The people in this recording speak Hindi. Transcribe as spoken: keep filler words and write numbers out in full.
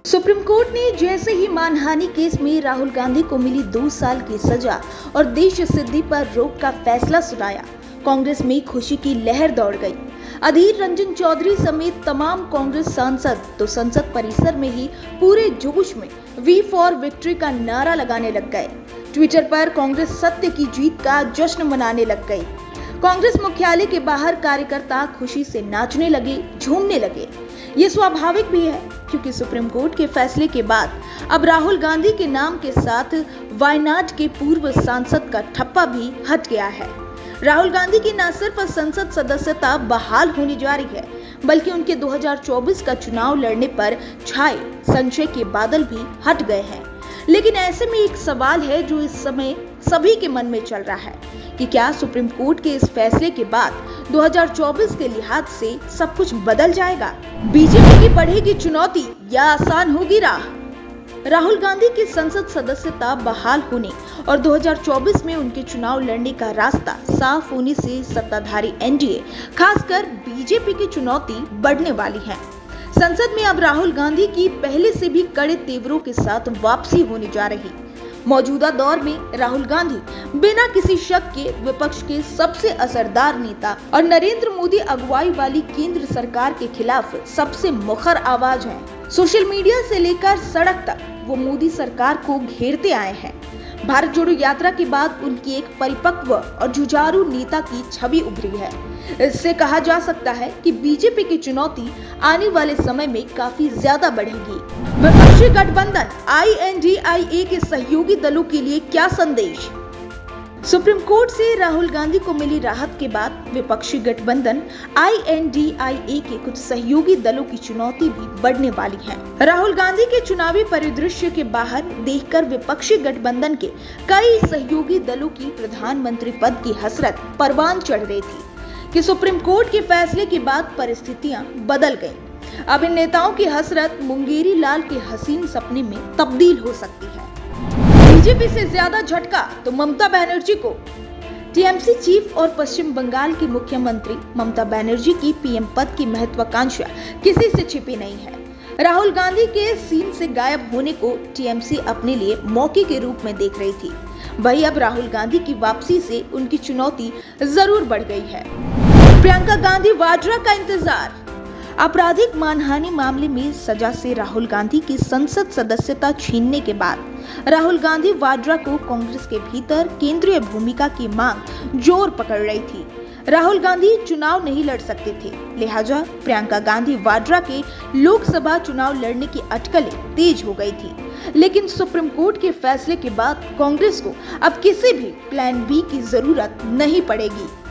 सुप्रीम कोर्ट ने जैसे ही मानहानि केस में राहुल गांधी को मिली दो साल की सजा और देश सिद्धि पर रोक का फैसला सुनाया, कांग्रेस में खुशी की लहर दौड़ गई। अधीर रंजन चौधरी समेत तमाम कांग्रेस सांसद तो संसद परिसर में ही पूरे जोश में वी फॉर विक्ट्री का नारा लगाने लग गए। ट्विटर पर कांग्रेस सत्य की जीत का जश्न मनाने लग गई। कांग्रेस मुख्यालय के बाहर कार्यकर्ता खुशी से नाचने लगे, झूमने लगे। ये स्वाभाविक भी है क्योंकि सुप्रीम कोर्ट के फैसले के बाद अब राहुल गांधी के नाम के साथ वायनाड के पूर्व सांसद का ठप्पा भी हट गया है। राहुल गांधी की न सिर्फ संसद सदस्यता बहाल होने जा रही है, बल्कि उनके दो हज़ार चौबीस का चुनाव लड़ने पर छाए संशय के बादल भी हट गए हैं। लेकिन ऐसे में एक सवाल है जो इस समय सभी के मन में चल रहा है कि क्या सुप्रीम कोर्ट के इस फैसले के बाद दो हज़ार चौबीस के लिहाज से सब कुछ बदल जाएगा? बीजेपी की बढ़ेगी चुनौती या आसान होगी राह? राहुल गांधी की संसद सदस्यता बहाल होने और दो हज़ार चौबीस में उनके चुनाव लड़ने का रास्ता साफ होने से सत्ताधारी एनडीए, खासकर बीजेपी की चुनौती बढ़ने वाली है। संसद में अब राहुल गांधी की पहले से भी कड़े तेवरों के साथ वापसी होने जा रही। मौजूदा दौर में राहुल गांधी बिना किसी शक के विपक्ष के सबसे असरदार नेता और नरेंद्र मोदी अगुवाई वाली केंद्र सरकार के खिलाफ सबसे मुखर आवाज हैं। सोशल मीडिया से लेकर सड़क तक वो मोदी सरकार को घेरते आए हैं। भारत जोड़ो यात्रा के बाद उनकी एक परिपक्व और जुझारू नेता की छवि उभरी है। इससे कहा जा सकता है कि बीजेपी की चुनौती आने वाले समय में काफी ज्यादा बढ़ेगी। विपक्षी गठबंधन आई एन डी आई ए के सहयोगी दलों के लिए क्या संदेश? सुप्रीम कोर्ट से राहुल गांधी को मिली राहत के बाद विपक्षी गठबंधन आई एन डी आई ए के कुछ सहयोगी दलों की चुनौती भी बढ़ने वाली है। राहुल गांधी के चुनावी परिदृश्य के बाहर देखकर विपक्षी गठबंधन के कई सहयोगी दलों की प्रधानमंत्री पद की हसरत परवान चढ़ रही थी कि सुप्रीम कोर्ट के फैसले के बाद परिस्थितियां बदल गईं। अब इन नेताओं की हसरत मुंगेरी लाल के हसीन सपने में तब्दील हो सकती है। बीजेपी से ज्यादा झटका तो ममता बनर्जी को। टीएमसी चीफ और पश्चिम बंगाल की मुख्यमंत्री ममता बनर्जी की पीएम पद की महत्वाकांक्षा किसी से छिपी नहीं है। राहुल गांधी के सीन से गायब होने को टीएमसी अपने लिए मौके के रूप में देख रही थी। वही अब राहुल गांधी की वापसी से उनकी चुनौती जरूर बढ़ गई है। प्रियंका गांधी वाड्रा का इंतजार। आपराधिक मानहानि मामले में सजा से राहुल गांधी की संसद सदस्यता छीनने के बाद राहुल गांधी वाड्रा को कांग्रेस के भीतर केंद्रीय भूमिका की मांग जोर पकड़ रही थी। राहुल गांधी चुनाव नहीं लड़ सकते थे, लिहाजा प्रियंका गांधी वाड्रा के लोकसभा चुनाव लड़ने की अटकलें तेज हो गई थी। लेकिन सुप्रीम कोर्ट के फैसले के बाद कांग्रेस को अब किसी भी प्लान बी की जरूरत नहीं पड़ेगी।